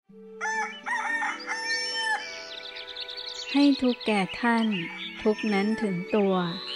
ให้ทุกข์แก่ท่านทุกข์นั้นถึงตัว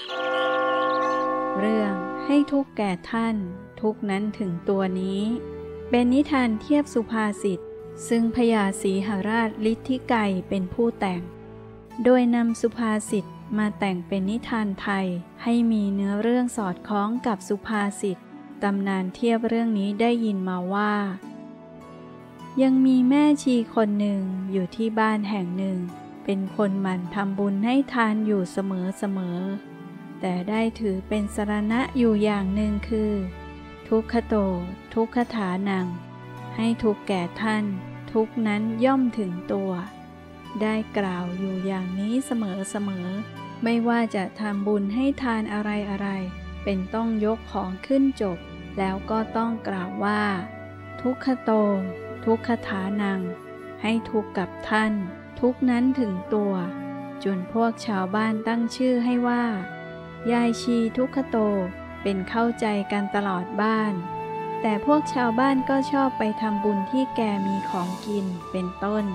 เรื่องให้ทุกข์แก่ท่านทุกข์นั้นถึงตัวนี้เป็นนิทานเทียบสุภาษิตซึ่งพญาศรีหราชฤทธิไกรเป็นผู้แต่งโดยนำสุภาษิตมาแต่งเป็นนิทานไทยให้มีเนื้อเรื่องสอดคล้องกับสุภาษิตตำนานเทียบเรื่องนี้ได้ยินมาว่ายังมีแม่ชีคนหนึ่งอยู่ที่บ้านแห่งหนึ่งเป็นคนหมั่นทำบุญให้ทานอยู่เสมอแต่ได้ถือเป็นสรณะอยู่อย่างหนึ่งคือทุกขโตทุกขฐานังให้ทุกข์แก่ท่านทุกข์นั้นย่อมถึงตัวได้กล่าวอยู่อย่างนี้เสมอไม่ว่าจะทำบุญให้ทานอะไรเป็นต้องยกของขึ้นจบแล้วก็ต้องกล่าวว่าทุกขโตทุกขฐานังให้ทุกข์กับท่านทุกข์นั้นถึงตัวจนพวกชาวบ้านตั้งชื่อให้ว่ายายชีทุกขโตเป็นเข้าใจกันตลอดบ้านแต่พวกชาวบ้านก็ชอบไปทำบุญที่แกมีของกินเป็นต้น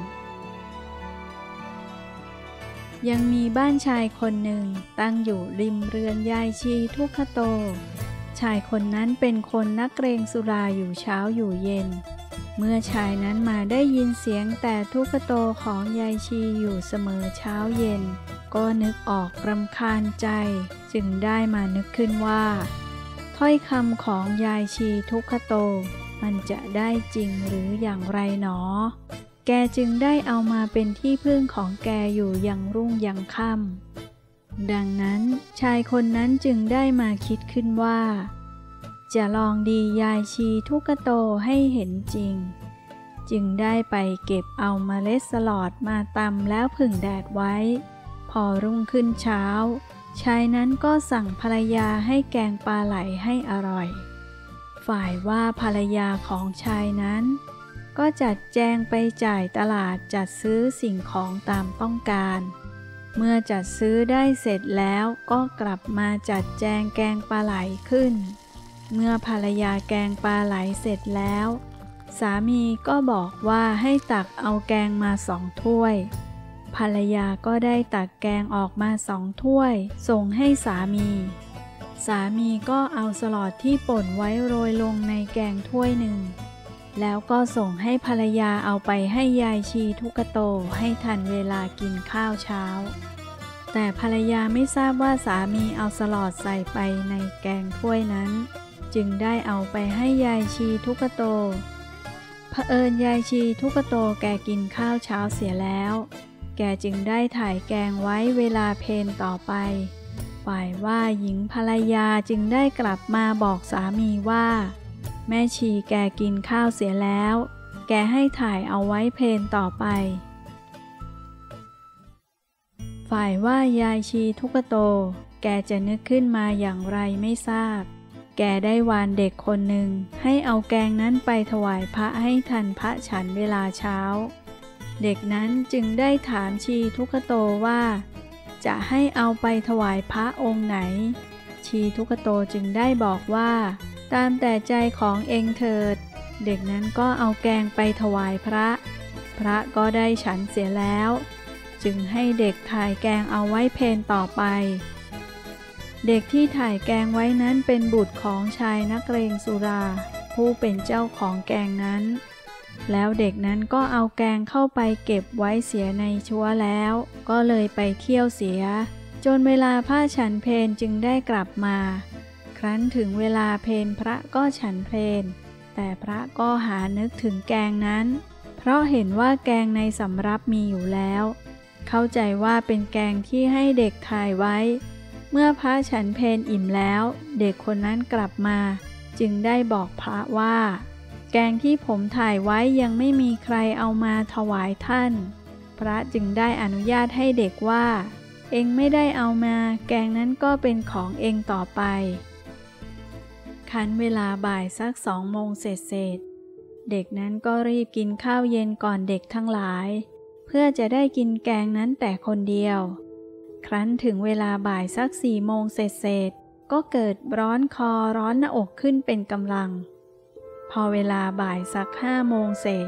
ยังมีบ้านชายคนหนึ่งตั้งอยู่ริมเรือนยายชีทุกขโตชายคนนั้นเป็นคนนักเกรงสุราอยู่เช้าอยู่เย็นเมื่อชายนั้นมาได้ยินเสียงแต่ทุกขโตของยายชีอยู่เสมอเช้าเย็นก็นึกออกรำคาญใจจึงได้มานึกขึ้นว่าถ้อยคำของยายชีทุกขโตมันจะได้จริงหรืออย่างไรหนอแกจึงได้เอามาเป็นที่พึ่งของแกอยู่ยังรุ่งยังค่ำดังนั้นชายคนนั้นจึงได้มาคิดขึ้นว่าจะลองดียายชีทุกขโตให้เห็นจริงจึงได้ไปเก็บเอาเมล็ดสลอดมาตำแล้วผึ่งแดดไว้พอรุ่งขึ้นเช้าชายนั้นก็สั่งภรรยาให้แกงปลาไหลให้อร่อยฝ่ายว่าภรรยาของชายนั้นก็จัดแจงไปจ่ายตลาดจัดซื้อสิ่งของตามต้องการเมื่อจัดซื้อได้เสร็จแล้วก็กลับมาจัดแจงแกงปลาไหลขึ้นเมื่อภรรยาแกงปลาไหลเสร็จแล้วสามีก็บอกว่าให้ตักเอาแกงมา2 ถ้วยภรรยาก็ได้ตักแกงออกมา2 ถ้วยส่งให้สามีก็เอาสลอดที่ป่นไว้โรยลงในแกงถ้วยหนึ่งแล้วก็ส่งให้ภรรยาเอาไปให้ยายชีทุกขโตให้ทันเวลากินข้าวเช้าแต่ภรรยาไม่ทราบว่าสามีเอาสลอดใส่ไปในแกงถ้วยนั้นจึงได้เอาไปให้ยายชีทุกขโตเผอิญยายชีทุกขโตแกกินข้าวเช้าเสียแล้วแกจึงได้ถ่ายแกงไว้เวลาเพลต่อไปฝ่ายว่าหญิงภรรยาจึงได้กลับมาบอกสามีว่าแม่ชีแกกินข้าวเสียแล้วแกให้ถ่ายเอาไว้เพลต่อไปฝ่ายว่ายายชีทุกขโตแกจะนึกขึ้นมาอย่างไรไม่ทราบแกได้วานเด็กคนหนึ่งให้เอาแกงนั้นไปถวายพระให้ทันพระฉันเวลาเช้าเด็กนั้นจึงได้ถามชีทุกขโตว่าจะให้เอาไปถวายพระองค์ไหนชีทุกขโตจึงได้บอกว่าตามแต่ใจของเองเถิดเด็กนั้นก็เอาแกงไปถวายพระก็ได้ฉันเสียแล้วจึงให้เด็กถ่ายแกงเอาไว้เพลต่อไปเด็กที่ถ่ายแกงไว้นั้นเป็นบุตรของชายนักเลงสุราผู้เป็นเจ้าของแกงนั้นแล้วเด็กนั้นก็เอาแกงเข้าไปเก็บไว้เสียในชัวแล้วก็เลยไปเที่ยวเสียจนเวลาพระฉันเพลจึงได้กลับมาครั้นถึงเวลาเพลพระก็ฉันเพลแต่พระก็หานึกถึงแกงนั้นเพราะเห็นว่าแกงในสำรับมีอยู่แล้วเข้าใจว่าเป็นแกงที่ให้เด็กถ่ายไว้เมื่อพระฉันเพลอิ่มแล้วเด็กคนนั้นกลับมาจึงได้บอกพระว่าแกงที่ผมถ่ายไว้ยังไม่มีใครเอามาถวายท่านพระจึงได้อนุญาตให้เด็กว่าเองไม่ได้เอามาแกงนั้นก็เป็นของเองต่อไปคันเวลาบ่ายสัก2 โมงเศษเด็กนั้นก็รีบกินข้าวเย็นก่อนเด็กทั้งหลายเพื่อจะได้กินแกงนั้นแต่คนเดียวครั้นถึงเวลาบ่ายสัก4 โมงเศษก็เกิดร้อนคอร้อนหน้าอกขึ้นเป็นกำลังพอเวลาบ่ายสัก5 โมงเศษ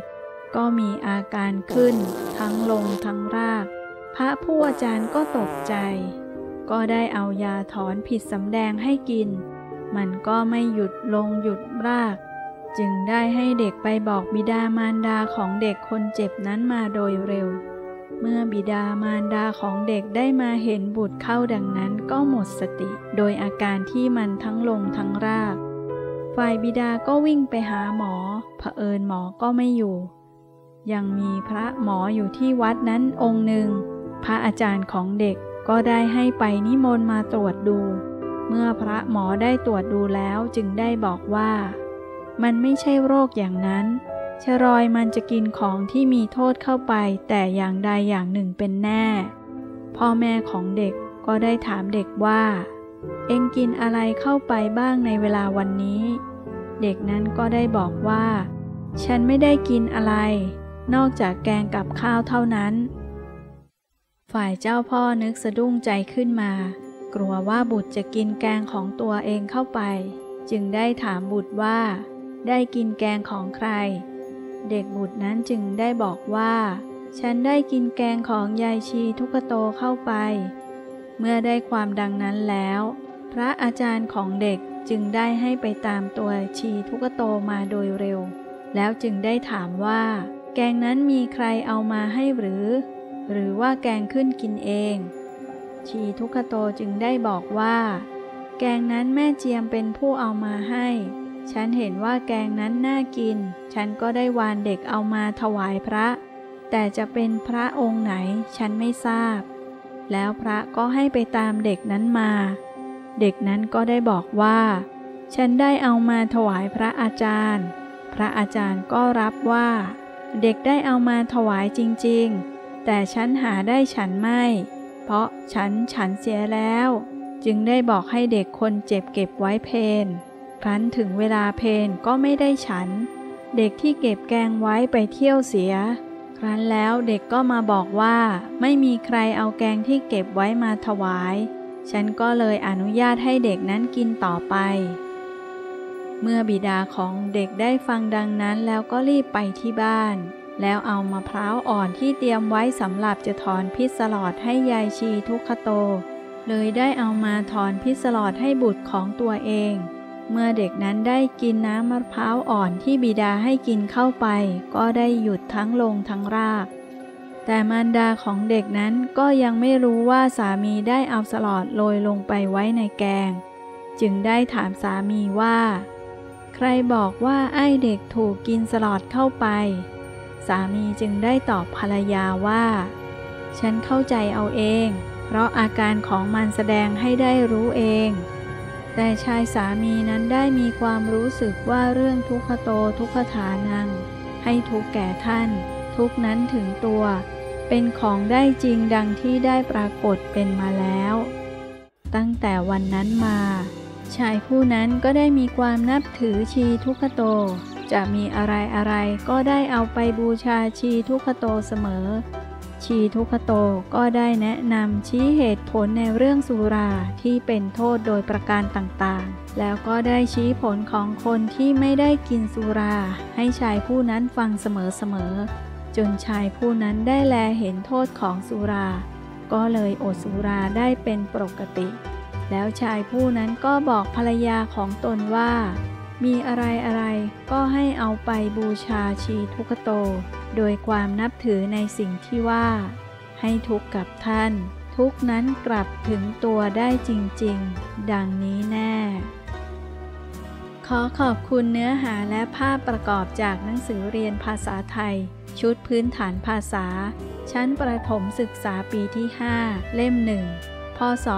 ก็มีอาการขึ้นทั้งลงทั้งรากพระผู้อาจารย์ก็ตกใจก็ได้เอายาถอนผิดสำแดงให้กินมันก็ไม่หยุดลงหยุดรากจึงได้ให้เด็กไปบอกบิดามารดาของเด็กคนเจ็บนั้นมาโดยเร็วเมื่อบิดามารดาของเด็กได้มาเห็นบุตรเข้าดังนั้นก็หมดสติโดยอาการที่มันทั้งลงทั้งรากฝ่ายบิดาก็วิ่งไปหาหมอเผอิญหมอก็ไม่อยู่ยังมีพระหมออยู่ที่วัดนั้นองค์หนึ่งพระอาจารย์ของเด็กก็ได้ให้ไปนิมนต์มาตรวจดูเมื่อพระหมอได้ตรวจดูแล้วจึงได้บอกว่ามันไม่ใช่โรคอย่างนั้นชรอยมันจะกินของที่มีโทษเข้าไปแต่อย่างใดอย่างหนึ่งเป็นแน่พ่อแม่ของเด็กก็ได้ถามเด็กว่าเอ็งกินอะไรเข้าไปบ้างในเวลาวันนี้เด็กนั้นก็ได้บอกว่าฉันไม่ได้กินอะไรนอกจากแกงกับข้าวเท่านั้นฝ่ายเจ้าพ่อนึกสะดุ้งใจขึ้นมากลัวว่าบุตรจะกินแกงของตัวเองเข้าไปจึงได้ถามบุตรว่าได้กินแกงของใครเด็กบุตรนั้นจึงได้บอกว่าฉันได้กินแกงของยายชีทุกโตเข้าไปเมื่อได้ความดังนั้นแล้วพระอาจารย์ของเด็กจึงได้ให้ไปตามตัวชีทุกโตมาโดยเร็วแล้วจึงได้ถามว่าแกงนั้นมีใครเอามาให้หรือว่าแกงขึ้นกินเองชีทุกโตจึงได้บอกว่าแกงนั้นแม่เจียมเป็นผู้เอามาให้ฉันเห็นว่าแกงนั้นน่ากินฉันก็ได้วานเด็กเอามาถวายพระแต่จะเป็นพระองค์ไหนฉันไม่ทราบแล้วพระก็ให้ไปตามเด็กนั้นมาเด็กนั้นก็ได้บอกว่าฉันได้เอามาถวายพระอาจารย์พระอาจารย์ก็รับว่าเด็กได้เอามาถวายจริงๆแต่ฉันหาได้ฉันไม่เพราะฉันเสียแล้วจึงได้บอกให้เด็กคนเจ็บเก็บไว้เพลครั้นถึงเวลาเพลก็ไม่ได้ฉันเด็กที่เก็บแกงไว้ไปเที่ยวเสียครั้นแล้วเด็กก็มาบอกว่าไม่มีใครเอาแกงที่เก็บไว้มาถวายฉันก็เลยอนุญาตให้เด็กนั้นกินต่อไปเมื่อบิดาของเด็กได้ฟังดังนั้นแล้วก็รีบไปที่บ้านแล้วเอามะพร้าวอ่อนที่เตรียมไว้สำหรับจะถอนพิษสลอดให้ยายชีทุกขโตเลยได้เอามาถอนพิษสลอดให้บุตรของตัวเองเมื่อเด็กนั้นได้กินน้ำมะพร้าวอ่อนที่บิดาให้กินเข้าไปก็ได้หยุดทั้งลงทั้งรากแต่มารดาของเด็กนั้นก็ยังไม่รู้ว่าสามีได้เอาสลอดโรยลงไปไว้ในแกงจึงได้ถามสามีว่าใครบอกว่าไอ้เด็กถูกกินสลอดเข้าไปสามีจึงได้ตอบภรรยาว่าฉันเข้าใจเอาเองเพราะอาการของมันแสดงให้ได้รู้เองแต่ชายสามีนั้นได้มีความรู้สึกว่าเรื่องทุกขโตทุกขฐานังให้ทุกแก่ท่านทุกนั้นถึงตัวเป็นของได้จริงดังที่ได้ปรากฏเป็นมาแล้วตั้งแต่วันนั้นมาชายผู้นั้นก็ได้มีความนับถือชีทุกขโตจะมีอะไรก็ได้เอาไปบูชาชีทุกขโตเสมอชีทุกขโตก็ได้แนะนำชี้เหตุผลในเรื่องสุราที่เป็นโทษโดยประการต่างๆแล้วก็ได้ชี้ผลของคนที่ไม่ได้กินสุราให้ชายผู้นั้นฟังเสมอๆจนชายผู้นั้นได้แลเห็นโทษของสุราก็เลยอดสุราได้เป็นปกติแล้วชายผู้นั้นก็บอกภรรยาของตนว่ามีอะไรก็ให้เอาไปบูชาชีทุกขโตโดยความนับถือในสิ่งที่ว่าให้ทุกข์กับท่านทุกนั้นกลับถึงตัวได้จริงๆดังนี้แน่ขอขอบคุณเนื้อหาและภาพประกอบจากหนังสือเรียนภาษาไทยชุดพื้นฐานภาษาชั้นประถมศึกษาปีที่ 5 เล่ม 1 พ.ศ.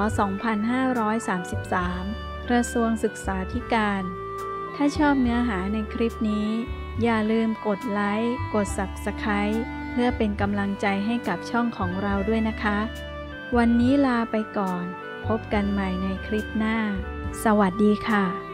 2533 กระทรวงศึกษาธิการถ้าชอบเนื้อหาในคลิปนี้อย่าลืมกดไลค์กด Subscribe เพื่อเป็นกำลังใจให้กับช่องของเราด้วยนะคะวันนี้ลาไปก่อนพบกันใหม่ในคลิปหน้าสวัสดีค่ะ